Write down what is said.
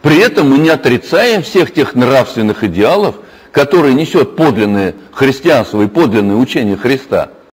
При этом мы не отрицаем всех тех нравственных идеалов, которые несет подлинное христианство и подлинное учение Христа.